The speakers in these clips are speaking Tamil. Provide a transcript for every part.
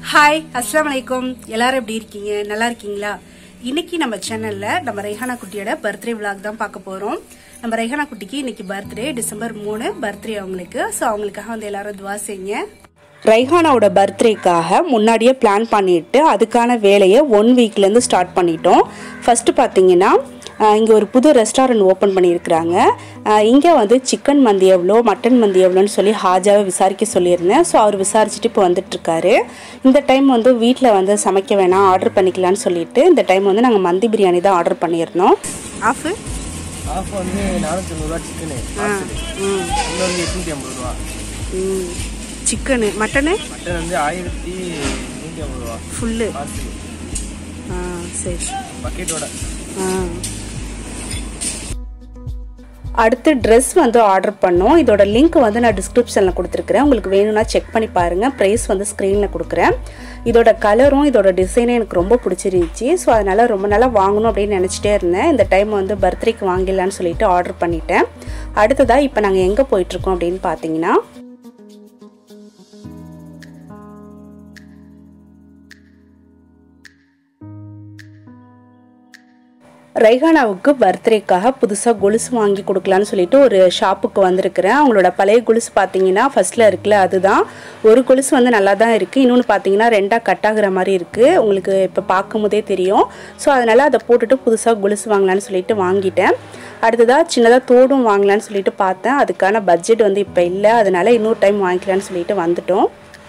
Hi, Assalamu Alaikkum. எல்லாரும் எப்படி இருக்கீங்க? நல்லா இருக்கீங்களா? இன்னைக்கு நம்ம சேனல்ல நம்ம ரைஹானா குட்டியோட பர்த்டே vlog தான் பார்க்க போறோம். நம்ம ரைஹானா குட்டிக்கு இன்னைக்கு பர்த்டே டிசம்பர் 3 பர்த்டே அவங்களுக்கு. சோ அவங்களுக்காக வந்து எல்லாரும் துஆ செய்யுங்க. ரைஹானாவோட பர்த்டேக்காக முன்னாடியே பிளான் பண்ணிட்டு அதுக்கான வேலையை 1 வீக்ல இருந்து ஸ்டார்ட் பண்ணிட்டோம். ஃபர்ஸ்ட் பாத்தீங்கன்னா இங்கே ஒரு புது ரெஸ்டாரண்ட் ஓப்பன் பண்ணியிருக்கிறாங்க. இங்கே வந்து சிக்கன் மந்தி எவ்வளோ மட்டன் மந்தி எவ்வளோன்னு சொல்லி ஹாஜாவை விசாரிக்க சொல்லியிருந்தேன். ஸோ அவர் விசாரிச்சுட்டு இப்போ வந்துட்டுருக்காரு. இந்த டைம் வந்து வீட்டில் வந்து சமைக்க வேணாம் ஆர்டர் பண்ணிக்கலான்னு சொல்லிட்டு இந்த டைம் வந்து நாங்கள் மந்தி பிரியாணி தான் ஆர்டர் பண்ணியிருந்தோம். ஆஃப் வந்து 450 சிக்கனு, இன்னொரு 850 ரூபா. சிக்கனு மட்டன் வந்து 1150 ரூபா ஃபுல்லு. சரி பக்கெட்டோட. அடுத்து ட்ரெஸ் வந்து ஆர்டர் பண்ணோம். இதோட லிங்க் வந்து நான் டிஸ்கிரிப்ஷனில் கொடுத்துருக்குறேன். உங்களுக்கு வேணும்னா செக் பண்ணி பாருங்கள். ப்ரைஸ் வந்து ஸ்க்ரீனில் கொடுக்குறேன். இதோட கலரும் இதோட டிசைனும் எனக்கு ரொம்ப பிடிச்சிருந்துச்சி. ஸோ அதனால் ரொம்ப நாளாக வாங்கணும் அப்படின்னு நினச்சிட்டே இருந்தேன். இந்த டைம் வந்து பர்த்டேக்கு வாங்கிடலான்னு சொல்லிட்டு ஆர்டர் பண்ணிட்டேன். அடுத்ததாக இப்போ நாங்கள் எங்கே போயிட்டுருக்கோம் அப்படின்னு பார்த்தீங்கன்னா ரைஹானாவுக்கு பர்த்டேக்காக புதுசாக கொலுசு வாங்கி கொடுக்கலான்னு சொல்லிட்டு ஒரு ஷாப்புக்கு வந்திருக்கிறேன். அவங்களோட பழைய கொலுசு பார்த்தீங்கன்னா ஃபர்ஸ்ட்டில் இருக்குல்ல அதுதான். ஒரு கொலுசு வந்து நல்லா தான் இருக்குது. இன்னொன்று பார்த்தீங்கன்னா ரெண்டாக கட் ஆகுற மாதிரி இருக்குது. உங்களுக்கு இப்போ பார்க்கும் போதே தெரியும். ஸோ அதனால் அதை போட்டுட்டு புதுசாக கொலுசு வாங்கலான்னு சொல்லிட்டு வாங்கிட்டேன். அடுத்ததாக சின்னதாக தோடும் வாங்கலான்னு சொல்லிட்டு பார்த்தேன். அதுக்கான பட்ஜெட் வந்து இப்போ இல்லை. அதனால் இன்னொரு டைம் வாங்கிக்கலான்னு சொல்லிட்டு வந்துட்டோம்.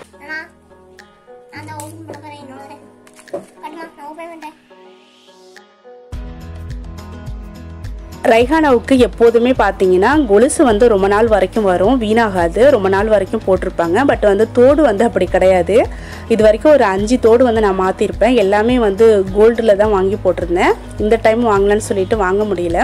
ரைஹானாவுக்கு எப்போதுமே பார்த்தீங்கன்னா கொலுசு வந்து ரொம்ப நாள் வரைக்கும் வரும், வீணாகாது. ரொம்ப நாள் வரைக்கும் போட்டிருப்பாங்க. பட் வந்து தோடு வந்து அப்படி கிடையாது. இது வரைக்கும் ஒரு 5 தோடு வந்து நான் மாற்றிருப்பேன். எல்லாமே வந்து கோல்டில் தான் வாங்கி போட்டிருந்தேன். இந்த டைம் வாங்கலான்னு சொல்லிட்டு வாங்க முடியல.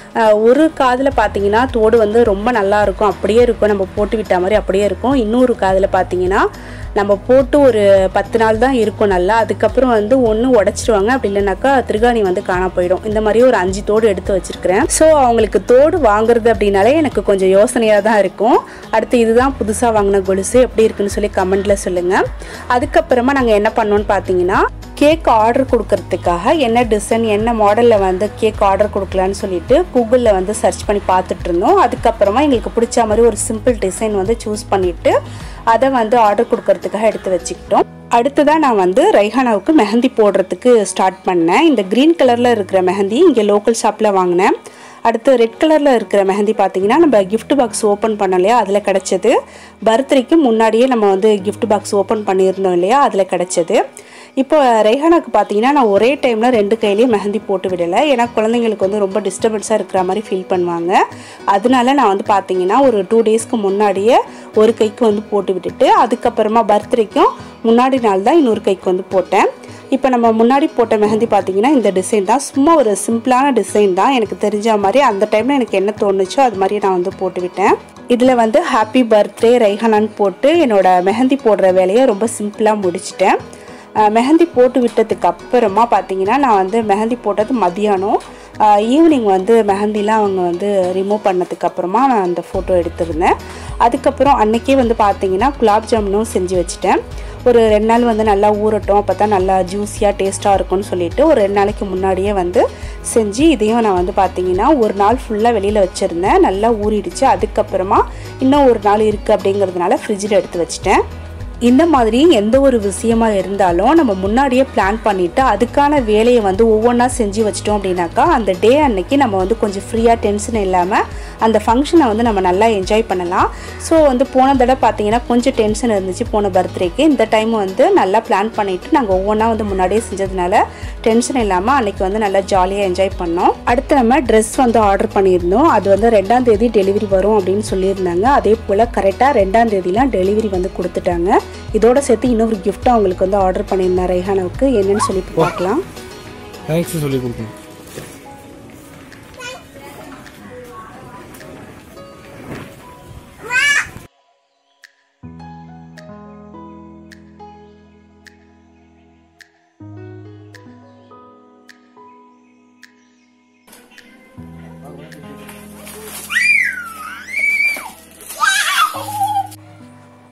ஒரு காதில் பார்த்தீங்கன்னா தோடு வந்து ரொம்ப நல்லா இருக்கும், அப்படியே இருக்கும், நம்ம போட்டு விட்ட மாதிரி அப்படியே இருக்கும். இன்னொரு காதில் பார்த்தீங்கன்னா நம்ம போட்டு ஒரு 10 நாள் தான் இருக்கும் நல்லா. அதுக்கப்புறம் வந்து ஒன்று உடச்சிடுவாங்க, அப்படி இல்லைனாக்கா திருகாணி வந்து காண போயிடும். இந்த மாதிரி ஒரு 5 தோடு எடுத்து வச்சிருக்கிறேன். ஸோ அவங்களுக்கு தோடு வாங்குறது அப்படின்னாலே எனக்கு கொஞ்சம் யோசனையாக தான் இருக்கும். அடுத்து இதுதான் புதுசாக வாங்கின கொலுசு, எப்படி இருக்குன்னு சொல்லி கமெண்ட்டில் சொல்லுங்கள். அதுக்கப்புறமா நாங்கள் என்ன பண்ணோன்னு பார்த்தீங்கன்னா கேக் ஆர்டர் கொடுக்கறதுக்காக என்ன டிசைன் என்ன மாடலில் வந்து கேக் ஆர்டர் கொடுக்கலான்னு சொல்லிட்டு கூகுளில் வந்து சர்ச் பண்ணி பார்த்துட்டு இருந்தோம். அதுக்கப்புறமா எங்களுக்கு பிடிச்ச மாதிரி ஒரு சிம்பிள் டிசைன் வந்து சூஸ் பண்ணிவிட்டு அதை வந்து ஆர்டர் கொடுக்கறதுக்காக எடுத்து வச்சுக்கிட்டோம். அடுத்ததான் நான் வந்து ரைஹானாவுக்கு மெஹந்தி போடுறதுக்கு ஸ்டார்ட் பண்ணேன். இந்த க்ரீன் கலரில் இருக்கிற மெஹந்தி இங்கே லோக்கல் ஷாப்பில் வாங்கினேன். அடுத்து ரெட் கலரில் இருக்கிற மெஹந்தி பார்த்தீங்கன்னா நம்ம கிஃப்ட் பாக்ஸ் ஓப்பன் பண்ணோம் இல்லையா, அதில் கிடச்சது. பர்த்டேக்கு முன்னாடியே நம்ம வந்து கிஃப்ட் பாக்ஸ் ஓப்பன் பண்ணியிருந்தோம் இல்லையா, அதில் கிடச்சது. இப்போ ரைஹானாக்கு பார்த்தீங்கன்னா நான் ஒரே டைமில் 2 கையிலையும் மெஹந்தி போட்டு விடலை. ஏன்னா குழந்தைங்களுக்கு வந்து ரொம்ப டிஸ்டர்பன்ஸாக இருக்கிற மாதிரி ஃபீல் பண்ணுவாங்க. அதனால நான் வந்து பார்த்தீங்கன்னா ஒரு 2 டேஸ்க்கு முன்னாடியே ஒரு கைக்கு வந்து போட்டு விட்டுட்டு அதுக்கப்புறமா பர்த்டேக்கும் முன்னாடி நாள் தான் இன்னொரு கைக்கு வந்து போட்டேன். இப்போ நம்ம முன்னாடி போட்ட மெஹந்தி பார்த்தீங்கன்னா இந்த டிசைன் தான். சும்மா ஒரு சிம்பிளான டிசைன் தான். எனக்கு தெரிஞ்ச மாதிரி அந்த டைமில் எனக்கு என்ன தோணுச்சோ அது மாதிரி நான் வந்து போட்டு விட்டேன். இதில் வந்து ஹாப்பி பர்த்டே ரைஹானான்னு போட்டு என்னோடய மெஹந்தி போடுற வேலையை ரொம்ப சிம்பிளாக முடிச்சிட்டேன். மெஹந்தி போட்டு விட்டதுக்கு அப்புறமா பார்த்தீங்கன்னா நான் வந்து மெஹந்தி போட்டது மதியானம். ஈவினிங் வந்து மெஹந்திலாம் அவங்க வந்து ரிமூவ் பண்ணதுக்கு அப்புறமா நான் அந்த ஃபோட்டோ எடுத்திருந்தேன். அதுக்கப்புறம் அன்றைக்கே வந்து பார்த்தீங்கன்னா குலாப் ஜாமுனும் செஞ்சு வச்சுட்டேன். ஒரு 2 நாள் வந்து நல்லா ஊறட்டும், அப்போ தான் நல்லா ஜூஸியாக டேஸ்ட்டாக இருக்கும்னு சொல்லிட்டு ஒரு 2 நாளைக்கு முன்னாடியே வந்து செஞ்சு இதையும் நான் வந்து பார்த்தீங்கன்னா ஒரு நாள் ஃபுல்லாக வெளியில் வச்சுருந்தேன். நல்லா ஊறிடுச்சு. அதுக்கப்புறமா இன்னும் ஒரு நாள் இருக்குது அப்படிங்கிறதுனால ஃப்ரிட்ஜில் எடுத்து வச்சுட்டேன். இந்த மாதிரி எந்த ஒரு விஷயமா இருந்தாலும் நம்ம முன்னாடியே பிளான் பண்ணிவிட்டு அதுக்கான வேலையை வந்து ஒவ்வொன்றா செஞ்சு வச்சிட்டோம் அப்படின்னாக்கா அந்த டே அன்னைக்கு நம்ம வந்து கொஞ்சம் ஃப்ரீயாக டென்ஷன் இல்லாமல் அந்த ஃபங்க்ஷனை வந்து நம்ம நல்லா என்ஜாய் பண்ணலாம். ஸோ வந்து போன தடவை பார்த்தீங்கன்னா கொஞ்சம் டென்ஷன் இருந்துச்சு போன பர்த்டேக்கு. இந்த டைம் வந்து நல்லா பிளான் பண்ணிவிட்டு நாங்கள் ஒவ்வொன்றா வந்து முன்னாடியே செஞ்சதுனால டென்ஷன் இல்லாமல் அன்றைக்கி வந்து நல்லா ஜாலியாக என்ஜாய் பண்ணோம். அடுத்து நம்ம ட்ரெஸ் வந்து ஆர்டர் பண்ணியிருந்தோம். அது வந்து 2ஆம் தேதி டெலிவரி வரும் அப்படின்னு சொல்லியிருந்தாங்க. அதே போல் கரெக்டாக 2ஆம் தேதிலாம் டெலிவரி வந்து கொடுத்துட்டாங்க. இதோட சேர்த்து இன்னொரு கிஃப்ட் அவங்களுக்கு வந்து ஆர்டர் பண்ணியிருந்தேன் ரைஹானாவுக்கு. என்னன்னு சொல்லி பார்க்கலாம். தேங்க்ஸ் சொல்லி கொடுக்கணும்.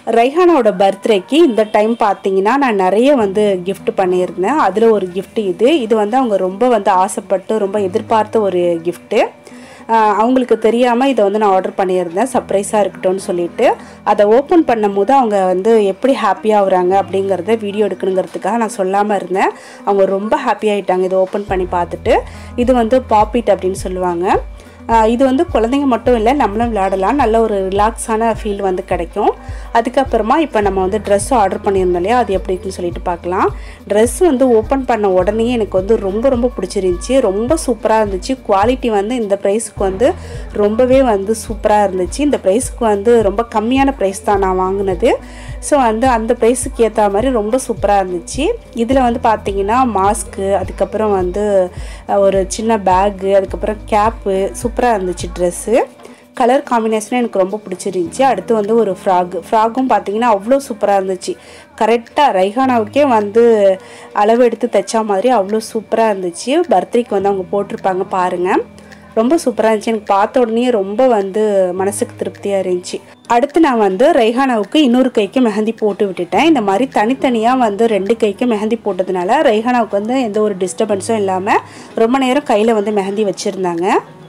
ரைஹானாவோட பர்த்டேக்கு இந்த டைம் பார்த்தீங்கன்னா நான் நிறைய வந்து gift பண்ணியிருந்தேன். அதில் ஒரு gift இது வந்து அவங்க ரொம்ப வந்து ஆசைப்பட்டு ரொம்ப எதிர்பார்த்த ஒரு gift. அவங்களுக்கு தெரியாமல் இதை வந்து நான் ஆர்டர் பண்ணியிருந்தேன் சர்ப்ரைஸாக இருக்கட்டும்னு சொல்லிட்டு. அதை ஓப்பன் பண்ணும்போது அவங்க வந்து எப்படி ஹாப்பியாக ஆகுறாங்க அப்படிங்கிறத வீடியோ எடுக்கணுங்கிறதுக்காக நான் சொல்லாமல் இருந்தேன். அவங்க ரொம்ப ஹாப்பியாகிட்டாங்க இதை ஓப்பன் பண்ணி பார்த்துட்டு. இது வந்து பாப்பிட் அப்படின்னு சொல்லுவாங்க. இது வந்து குழந்தைங்க மட்டும் இல்லை, நம்மளும் விளையாடலாம். நல்ல ஒரு ரிலாக்ஸான ஃபீல் வந்து கிடைக்கும். அதுக்கப்புறமா இப்போ நம்ம வந்து ட்ரெஸ் ஆர்டர் பண்ணியிருந்தோம் இல்லையா, அது எப்படி இருக்குன்னு சொல்லிட்டு பார்க்கலாம். ட்ரெஸ் வந்து ஓப்பன் பண்ண உடனே எனக்கு வந்து ரொம்ப பிடிச்சிருந்துச்சி. ரொம்ப சூப்பராக இருந்துச்சு. குவாலிட்டி வந்து இந்த ப்ரைஸுக்கு வந்து ரொம்பவே வந்து சூப்பராக இருந்துச்சு. இந்த ப்ரைஸுக்கு வந்து ரொம்ப கம்மியான ப்ரைஸ் தான் நான் வாங்கினது. ஸோ வந்து அந்த ப்ரைஸுக்கு ஏற்ற மாதிரி ரொம்ப சூப்பராக இருந்துச்சு. இதில் வந்து பார்த்திங்கன்னா மாஸ்க்கு, அதுக்கப்புறம் வந்து ஒரு சின்ன பேக்கு, அதுக்கப்புறம் கேப்பு சூப்பராக இருந்துச்சு. ட்ரெஸ்ஸு கலர் காம்பினேஷனும் எனக்கு ரொம்ப பிடிச்சிருந்துச்சி. அடுத்து வந்து ஒரு ஃப்ராகும் பார்த்திங்கன்னா அவ்வளோ சூப்பராக இருந்துச்சு. கரெக்டாக ரைஹானாவுக்கே வந்து அளவு எடுத்து தைச்சா மாதிரி அவ்வளோ சூப்பராக இருந்துச்சு. பர்த்டேக்கு வந்து அவங்க போட்டிருப்பாங்க பாருங்கள். ரொம்ப சூப்பராக இருந்துச்சு. எனக்கு பார்த்த உடனே ரொம்ப வந்து மனசுக்கு திருப்தியாக இருந்துச்சு. அடுத்து நான் வந்து ரைஹானாவுக்கு இன்னொரு கைக்கு மெஹந்தி போட்டு விட்டுட்டேன். இந்த மாதிரி தனித்தனியாக வந்து 2 கைக்கு மெஹந்தி போட்டதுனால ரைஹானாவுக்கு வந்து எந்த ஒரு டிஸ்டர்பன்ஸும் இல்லாமல் ரொம்ப நேரம் கையில் வந்து மெஹந்தி வச்சுருந்தாங்க.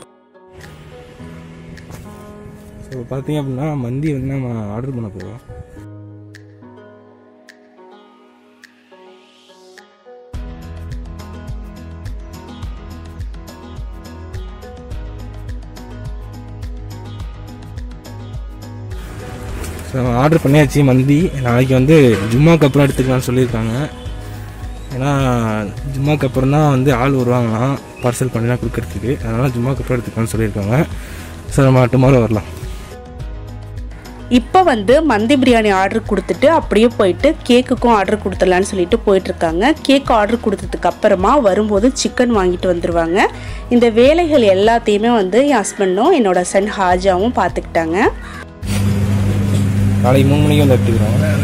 ஸோ பார்த்தீங்க அப்படின்னா மந்தி வந்து நம்ம ஆர்டர் பண்ண போகிறோம். ஸோ ஆர்டர் பண்ணியாச்சு மந்தி. நாளைக்கு வந்து ஜும்மாக்கு அப்புறம் எடுத்துக்கலாம்னு சொல்லியிருக்காங்க. ஏன்னா ஜும்மாக்கு அப்புறம் தான் வந்து ஆள் வருவாங்களாம் பார்சல் பண்ணிலாம் கொடுக்கறதுக்கு. அதனால் ஜும்மாக்கு அப்புறம் எடுத்துக்கலாம்னு சொல்லியிருக்காங்க. ஸோ நம்ம டுமாரோ வரலாம். இப்போ வந்து மந்தி பிரியாணி ஆர்டர் கொடுத்துட்டு அப்படியே போயிட்டு கேக்குக்கும் ஆர்டர் கொடுத்துடலான்னு சொல்லிட்டு போயிட்டுருக்காங்க. கேக் ஆர்டர் கொடுத்ததுக்கு அப்புறமா வரும்போது சிக்கன் வாங்கிட்டு வந்துடுவாங்க. இந்த வேலைகள் எல்லாத்தையுமே வந்து என் ஹஸ்பண்டும் என்னோட சன் ஹாஜாவும் பார்த்துக்கிட்டாங்க. நாளைக்கு 3 மணிக்கு வந்து எடுத்துக்கிறோம்.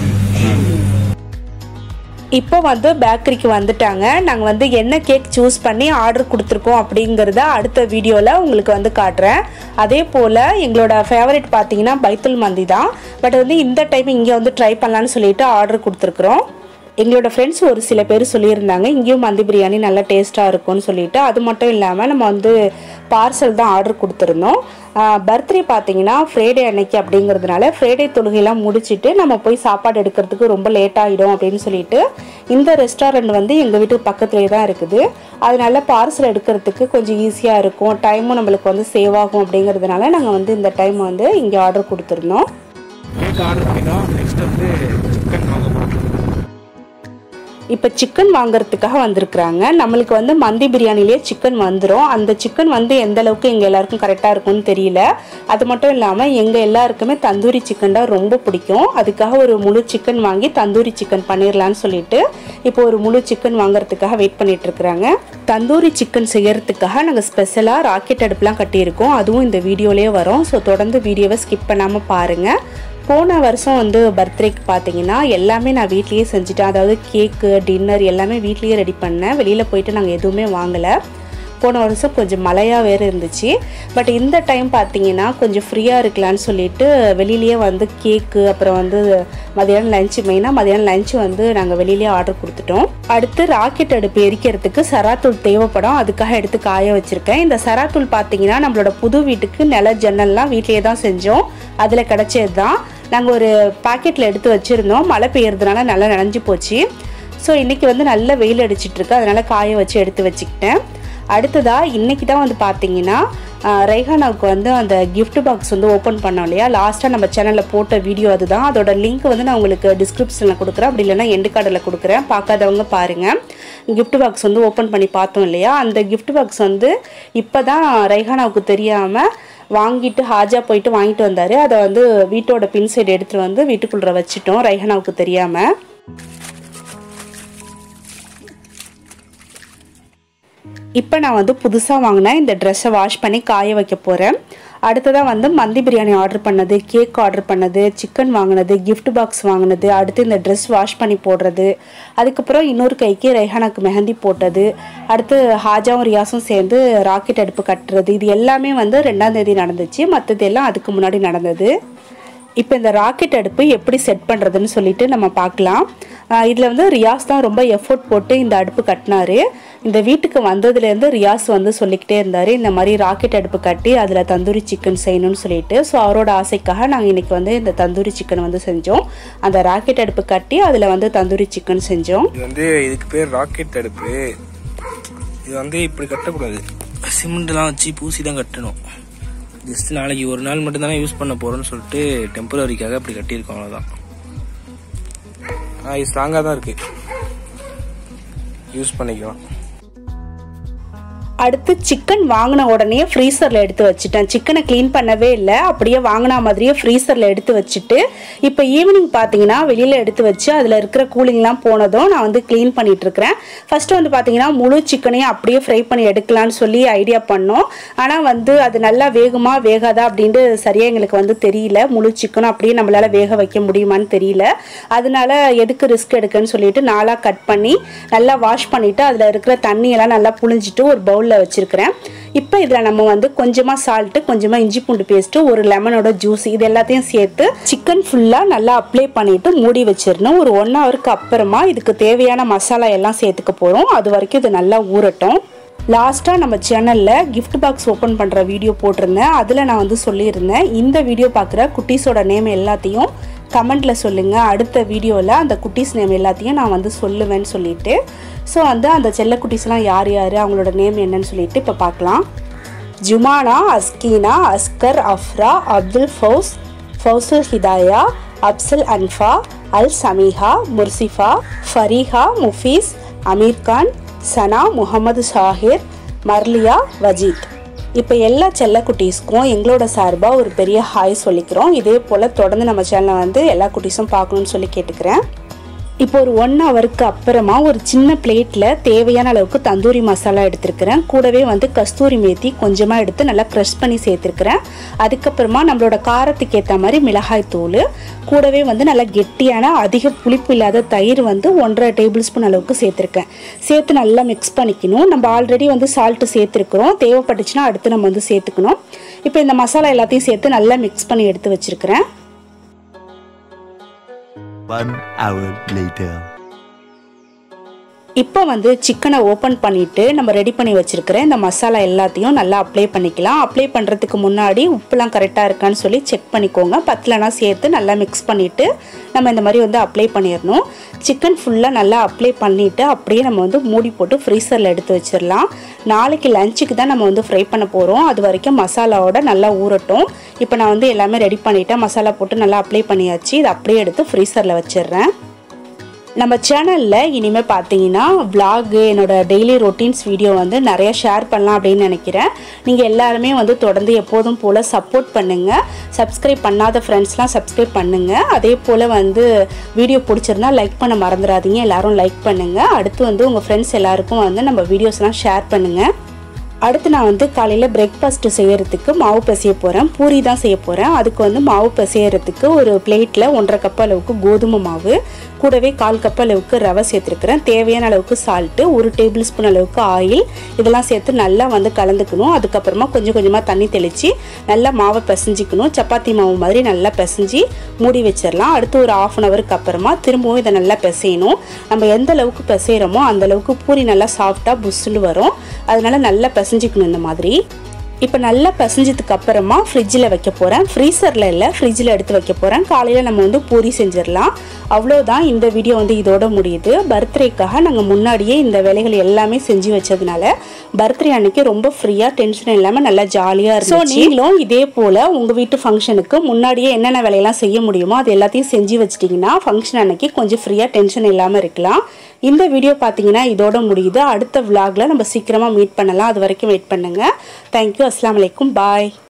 இப்போ வந்து பேக்கரிக்கு வந்துட்டாங்க. நாங்கள் வந்து என்ன கேக் சூஸ் பண்ணி ஆர்டர் கொடுத்துருக்கோம் அப்படிங்கிறத அடுத்த வீடியோவில் உங்களுக்கு வந்து காட்டுறேன். அதே போல் எங்களோட ஃபேவரட் பார்த்தீங்கன்னா பைத்துல் மந்தி தான். பட் வந்து இந்த டைம் இங்கே வந்து ட்ரை பண்ணலான்னு சொல்லிட்டு ஆர்டர் கொடுத்துருக்குறோம். எங்களோட ஃப்ரெண்ட்ஸ் ஒரு சில பேர் சொல்லியிருந்தாங்க இங்கேயும் மந்தி பிரியாணி நல்லா டேஸ்ட்டாக இருக்கும்னு சொல்லிட்டு. அது மட்டும் இல்லாமல் நம்ம வந்து பார்சல் தான் ஆர்டர் கொடுத்துருந்தோம். பர்த்டே பார்த்தீங்கன்னா ஃப்ரைடே அன்னைக்கு அப்படிங்கிறதுனால ஃப்ரைடே தொழுகையெல்லாம் முடிச்சுட்டு நம்ம போய் சாப்பாடு எடுக்கிறதுக்கு ரொம்ப லேட் ஆகிடும் அப்படின்னு சொல்லிட்டு இந்த ரெஸ்டாரண்ட் வந்து எங்கள் வீட்டுக்கு பக்கத்துலேயே தான் இருக்குது. அதனால பார்சல் எடுக்கிறதுக்கு கொஞ்சம் ஈஸியாக இருக்கும், டைமும் நம்மளுக்கு வந்து சேவ் ஆகும் அப்படிங்கிறதுனால நாங்கள் வந்து இந்த டைம் வந்து இங்கே ஆர்டர் கொடுத்துருந்தோம். ஆர்டர் பண்ணிட்டோம். நெக்ஸ்ட் வந்து சிக்கன் வாங்க போகிறோம். இப்போ சிக்கன் வாங்குறதுக்காக வந்திருக்கிறாங்க. நம்மளுக்கு வந்து மந்தி பிரியாணிலேயே சிக்கன் வந்துடும். அந்த சிக்கன் வந்து எந்த அளவுக்கு எங்கள் எல்லாருக்கும் கரெக்டாக இருக்கும்னு தெரியல. அது மட்டும் இல்லாமல் எங்கள் எல்லாருக்குமே தந்தூரி சிக்கன் தான் ரொம்ப பிடிக்கும். அதுக்காக ஒரு முழு சிக்கன் வாங்கி தந்தூரி சிக்கன் பண்ணிடலான்னு சொல்லிட்டு இப்போ ஒரு முழு சிக்கன் வாங்குறதுக்காக வெயிட் பண்ணிட்டு இருக்கிறாங்க. தந்தூரி சிக்கன் செய்யறதுக்காக நாங்கள் ஸ்பெஷலாக ராக்கெட் அடுப்புலாம் கட்டியிருக்கோம். அதுவும் இந்த வீடியோலேயே வரும். ஸோ தொடர்ந்து வீடியோவை ஸ்கிப் பண்ணாமல் பாருங்கள். போன வருஷம் வந்து பர்த்டேக்கு பார்த்தீங்கன்னா எல்லாமே நான் வீட்லேயே செஞ்சுட்டேன். அதாவது கேக்கு, டின்னர் எல்லாமே வீட்லேயே ரெடி பண்ணேன். வெளியில் போயிட்டு நாங்கள் எதுவுமே வாங்கலை. போன வருஷம் கொஞ்சம் மழையாக வேறு இருந்துச்சு. பட் இந்த டைம் பார்த்தீங்கன்னா கொஞ்சம் ஃப்ரீயாக இருக்கலான்னு சொல்லிட்டு வெளியிலேயே வந்து கேக்கு, அப்புறம் வந்து மதியானம் லஞ்சு, மெயினாக மதியானம் லஞ்சு வந்து நாங்கள் வெளியிலேயே ஆர்டர் கொடுத்துட்டோம். அடுத்து ராக்கெட் அடுப்பு எரிக்கிறதுக்கு சராத்தூள் தேவைப்படும். அதுக்காக எடுத்து காய வச்சுருக்கேன். இந்த சராத்தூள் பார்த்தீங்கன்னா நம்மளோட புது வீட்டுக்கு நில ஜன்னல்லாம் வீட்லேயே தான் செஞ்சோம். அதில் கிடச்சது தான். நாங்கள் ஒரு பாக்கெட்டில் எடுத்து வச்சுருந்தோம். மழை பெய்யறதுனால நல்லா நனைஞ்சு போச்சு. ஸோ இன்றைக்கி வந்து நல்ல வெயில் அடிச்சிட்ருக்கு. அதனால் காய வச்சு எடுத்து வச்சுக்கிட்டேன். அடுத்ததாக இன்றைக்கி தான் வந்து பார்த்தீங்கன்னா ரைஹானாவுக்கு வந்து அந்த கிஃப்ட் பாக்ஸ் வந்து ஓப்பன் பண்ணோம் இல்லையா, லாஸ்ட்டாக நம்ம சேனலில் போட்ட வீடியோ அதுதான். அதோட லிங்க் வந்து நான் உங்களுக்கு டிஸ்கிரிப்ஷனில் கொடுக்குறேன், அப்படி இல்லைன்னா எண்டு கார்டில் கொடுக்குறேன். பார்க்காதவங்க பாருங்கள். கிஃப்ட் பாக்ஸ் வந்து ஓப்பன் பண்ணி பார்த்தோம் இல்லையா, அந்த கிஃப்ட் பாக்ஸ் வந்து இப்போ தான் ரைஹானாவுக்கு தெரியாமல் வாங்கிட்டு ஹாஜா போயிட்டு வாங்கிட்டு வந்தார். அதை வந்து வீட்டோட பின் சைடு எடுத்துகிட்டு வந்து வீட்டுக்குள்ளே வச்சுட்டோம் ரைஹானாவுக்கு தெரியாமல். இப்போ நான் வந்து புதுசாக வாங்கினேன் இந்த ட்ரெஸ்ஸை வாஷ் பண்ணி காய வைக்க போகிறேன். அடுத்ததாக வந்து மந்தி பிரியாணி ஆர்டர் பண்ணது, கேக் ஆர்டர் பண்ணது, சிக்கன் வாங்கினது, கிஃப்ட் பாக்ஸ் வாங்கினது, அடுத்து இந்த ட்ரெஸ் வாஷ் பண்ணி போடுறது, அதுக்கப்புறம் இன்னொரு கைக்கு ரைஹானாக்கு மெஹந்தி போட்டது, அடுத்து ஹாஜாவும் ரியாஸும் சேர்ந்து ராக்கெட் அடுப்பு கட்டுறது, இது எல்லாமே வந்து 2ஆம் தேதி நடந்துச்சு. மற்றது எல்லாம் அதுக்கு முன்னாடி நடந்தது. இப்போ இந்த ராக்கெட் அடுப்பு எப்படி செட் பண்ணுறதுன்னு சொல்லிட்டு நம்ம பார்க்கலாம். இதில் வந்து ரியாஸ் தான் ரொம்ப எஃபோர்ட் போட்டு இந்த அடுப்பு கட்டினாரு. இந்த வீட்டுக்கு வந்ததுலேருந்து ரியாஸ் வந்து சொல்லிக்கிட்டே இருந்தார், இந்த மாதிரி ராக்கெட் அடுப்பு கட்டி அதில் தந்தூரி சிக்கன் செய்யணும்னு சொல்லிட்டு. ஸோ அவரோட ஆசைக்காக நாங்கள் இன்றைக்கி வந்து இந்த தந்தூரி சிக்கன் வந்து செஞ்சோம். அந்த ராக்கெட் அடுப்பு கட்டி அதில் வந்து தந்தூரி சிக்கன் செஞ்சோம். இது வந்து இதுக்கு பேர் ராக்கெட் அடுப்பு. இது வந்து இப்படி கட்டக்கூடாது, சிமெண்ட்லாம் வச்சு பூசி தான் கட்டணும். ஜஸ்ட் நாளைக்கு ஒரு நாள் மட்டும் தானே யூஸ் பண்ண போகிறோன்னு சொல்லிட்டு டெம்பரரிக்காக அப்படி கட்டியிருக்கோம், அவ்வளோதான். இது ஸ்ட்ராங்காக தான் இருக்குது, யூஸ் பண்ணிக்கலாம். அடுத்து சிக்கன் வாங்கின உடனே ஃப்ரீசரில் எடுத்து வச்சுட்டேன். சிக்கனை க்ளீன் பண்ணவே இல்லை, அப்படியே வாங்கினா மாதிரியே ஃப்ரீசரில் எடுத்து வச்சுட்டு இப்போ ஈவினிங் பார்த்தீங்கன்னா வெளியில் எடுத்து வச்சு அதில் இருக்கிற கூலிங்லாம் போனதும் நான் வந்து க்ளீன் பண்ணிகிட்ருக்கிறேன். ஃபஸ்ட்டு வந்து பார்த்தீங்கன்னா முழு சிக்கனையும் அப்படியே ஃப்ரை பண்ணி எடுக்கலான்னு சொல்லி ஐடியா பண்ணோம். ஆனால் வந்து அது நல்லா வேகுமா வேகாதா அப்படின்ட்டு சரியாக எங்களுக்கு வந்து தெரியல. முழு சிக்கனும் அப்படியே நம்மளால் வேக வைக்க முடியுமான்னு தெரியல. அதனால எதுக்கு ரிஸ்க் எடுக்குன்னு சொல்லிட்டு நாளாக கட் பண்ணி நல்லா வாஷ் பண்ணிவிட்டு அதில் இருக்கிற தண்ணியெல்லாம் நல்லா புழிஞ்சிட்டு ஒரு பவுலில் வச்சிருக்கிறேன். இப்போ இதில் நம்ம வந்து கொஞ்சமாக சால்ட்டு, கொஞ்சமாக இஞ்சி பூண்டு பேஸ்ட்டு, ஒரு லெமனோட ஜூஸ், இது எல்லாத்தையும் சேர்த்து சிக்கன் ஃபுல்லாக நல்லா அப்ளை பண்ணிவிட்டு மூடி வச்சிடணும். ஒரு 1 ஹவருக்கு அப்புறமா இதுக்கு தேவையான மசாலா எல்லாம் சேர்த்துக்க போகிறோம். அது வரைக்கும் இது நல்லா ஊறட்டும். லாஸ்ட்டாக நம்ம சேனலில் கிஃப்ட் பாக்ஸ் ஓப்பன் பண்ணுற வீடியோ போட்டிருந்தேன். அதில் நான் வந்து சொல்லியிருந்தேன், இந்த வீடியோ பார்க்குற குட்டீஸோட நேம் எல்லாத்தையும் கமெண்ட்டில் சொல்லுங்கள், அடுத்த வீடியோவில் அந்த குட்டீஸ் நேம் எல்லாத்தையும் நான் வந்து சொல்லுவேன்னு சொல்லிட்டு. ஸோ வந்து அந்த செல்ல குட்டீஸ்லாம் யார் யார், அவங்களோட நேம் என்னன்னு சொல்லிட்டு இப்போ பார்க்கலாம். ஜுமானா, அஸ்கீனா, அஸ்கர், அஃப்ரா, அப்துல் ஃபௌஸ், ஃபௌசுல் ஹிதாயா, அப்சல் அன்ஃபா, அல் சமீஹா, முர்சிஃபா, ஃபரீஹா, முஃபீஸ், அமீர் கான், சனா, முகமது ஷாஹிர், மர்லியா, வஜீத். இப்போ எல்லா செல்ல குட்டீஸ்க்கும் எங்களோட சார்பாக ஒரு பெரிய ஹாய் சொல்லிக்கிறோம். இதே போல் தொடர்ந்து நம்ம சேனலை வந்து எல்லா குட்டீஸும் பார்க்கணுன்னு சொல்லி கேட்டுக்கிறேன். இப்போ ஒரு 1 ஹவருக்கு அப்புறமா ஒரு சின்ன பிளேட்டில் தேவையான அளவுக்கு தந்தூரி மசாலா எடுத்துருக்கிறேன். கூடவே வந்து கஸ்தூரி மேத்தி கொஞ்சமாக எடுத்து நல்லா க்ரஷ் பண்ணி சேர்த்துருக்கிறேன். அதுக்கப்புறமா நம்மளோட காரத்துக்கு ஏற்ற மாதிரி மிளகாய் தூள், கூடவே வந்து நல்லா கெட்டியான அதிக புளிப்பு இல்லாத தயிர் வந்து 1.5 டேபிள் ஸ்பூன் அளவுக்கு சேர்த்துருக்கேன். சேர்த்து நல்லா மிக்ஸ் பண்ணிக்கணும். நம்ம ஆல்ரெடி வந்து சால்ட்டு சேர்த்துருக்குறோம், தேவைப்பட்டுச்சுன்னா அடுத்து நம்ம வந்து சேர்த்துக்கணும். இப்போ இந்த மசாலா எல்லாத்தையும் சேர்த்து நல்லா மிக்ஸ் பண்ணி எடுத்து வச்சுருக்கிறேன். 1 hour later. இப்போ வந்து சிக்கனை ஓப்பன் பண்ணிவிட்டு நம்ம ரெடி பண்ணி வச்சுருக்கிற இந்த மசாலா எல்லாத்தையும் நல்லா அப்ளை பண்ணிக்கலாம். அப்ளை பண்ணுறதுக்கு முன்னாடி உப்புலாம் கரெக்டாக இருக்கான்னு சொல்லி செக் பண்ணிக்கோங்க. பத்தலைனா சேர்த்து நல்லா மிக்ஸ் பண்ணிவிட்டு நம்ம இந்த மாதிரி வந்து அப்ளை பண்ணிடணும். சிக்கன் ஃபுல்லாக நல்லா அப்ளை பண்ணிவிட்டு அப்படியே நம்ம வந்து மூடி போட்டு ஃப்ரீசரில் எடுத்து வச்சிடலாம். நாளைக்கு லஞ்சுக்கு தான் நம்ம வந்து ஃப்ரை பண்ண போகிறோம். அது வரைக்கும் மசாலாவோட நல்லா ஊறட்டும். இப்போ நான் வந்து எல்லாமே ரெடி பண்ணிவிட்டேன், மசாலா போட்டு நல்லா அப்ளை பண்ணியாச்சு. இதை அப்படியே எடுத்து ஃப்ரீசரில் வச்சிடுறேன். நம்ம சேனலில் இனிமேல் பார்த்தீங்கன்னா vlog, என்னோட டெய்லி ரொட்டீன்ஸ் வீடியோ வந்து நிறைய ஷேர் பண்ணலாம் அப்படின்னு நினைக்கிறேன். நீங்கள் எல்லாருமே வந்து தொடர்ந்து எப்போதும் போல் சப்போர்ட் பண்ணுங்கள். சப்ஸ்கிரைப் பண்ணாத ஃப்ரெண்ட்ஸ்லாம் சப்ஸ்கிரைப் பண்ணுங்கள். அதே போல் வந்து வீடியோ பிடிச்சிருந்தா லைக் பண்ண மறந்துடாதீங்க, எல்லோரும் லைக் பண்ணுங்கள். அடுத்து வந்து உங்கள் ஃப்ரெண்ட்ஸ் எல்லாருக்கும் வந்து நம்ம வீடியோஸ்லாம் ஷேர் பண்ணுங்கள். அடுத்து நான் வந்து காலையில் பிரேக்ஃபாஸ்ட்டு செய்கிறதுக்கு மாவு பிசைய போகிறேன். பூரி தான் செய்ய போகிறேன். அதுக்கு வந்து மாவு பிசையறதுக்கு ஒரு பிளேட்டில் 1.5 கப் அளவுக்கு கோதுமை மாவு, கூடவே 1/4 கப் அளவுக்கு ரவை சேர்த்துருக்கிறேன். தேவையான அளவுக்கு சால்ட்டு, 1 டேபிள் ஸ்பூன் அளவுக்கு ஆயில், இதெல்லாம் சேர்த்து நல்லா வந்து கலந்துக்கணும். அதுக்கப்புறமா கொஞ்சம் கொஞ்சமாக தண்ணி தெளித்து நல்லா மாவை பிசைஞ்சிக்கணும். சப்பாத்தி மாவு மாதிரி நல்லா பிசைஞ்சி மூடி வச்சிடலாம். அடுத்து ஒரு 1/2 ஹவருக்கு அப்புறமா திரும்பவும் இதை நல்லா பிசையணும். நம்ம எந்த அளவுக்கு பிசைகிறோமோ அந்த அளவுக்கு பூரி நல்லா சாஃப்டாக புஷ்ஷுன்னு வரும். அதனால நல்லா பிசைஞ்சிக்கணும் இந்த மாதிரி. இப்போ நல்லா பிசைஞ்சதுக்கு அப்புறமா ஃப்ரிட்ஜில் வைக்க போகிறேன். ஃப்ரீசரில் இல்லை, ஃப்ரிட்ஜில் எடுத்து வைக்க போகிறேன். காலையில் நம்ம வந்து பூரி செஞ்சிடலாம். அவ்வளோதான், இந்த வீடியோ வந்து இதோட முடியுது. பர்த்டேக்காக நாங்கள் முன்னாடியே இந்த வேலைகள் எல்லாமே செஞ்சு வச்சதுனால பர்த்டே அன்னைக்கு ரொம்ப ஃப்ரீயாக டென்ஷன் இல்லாமல் நல்லா ஜாலியாக இருக்கும். ஸோ நீங்களும் இதே போல் உங்கள் வீட்டு ஃபங்க்ஷனுக்கு முன்னாடியே என்னென்ன வேலையெல்லாம் செய்ய முடியுமோ அது எல்லாத்தையும் செஞ்சு வச்சிட்டிங்கன்னா ஃபங்க்ஷன் அன்னைக்கு கொஞ்சம் ஃப்ரீயாக டென்ஷன் இல்லாமல் இருக்கலாம். இந்த வீடியோ பார்த்தீங்கன்னா இதோட முடியுது. அடுத்த vlogல நம்ம சீக்கிரமாக மீட் பண்ணலாம். அது வரைக்கும் வெயிட் பண்ணுங்கள். தேங்க்யூ. அஸ்ஸலாமு அலைக்கும். பாய்.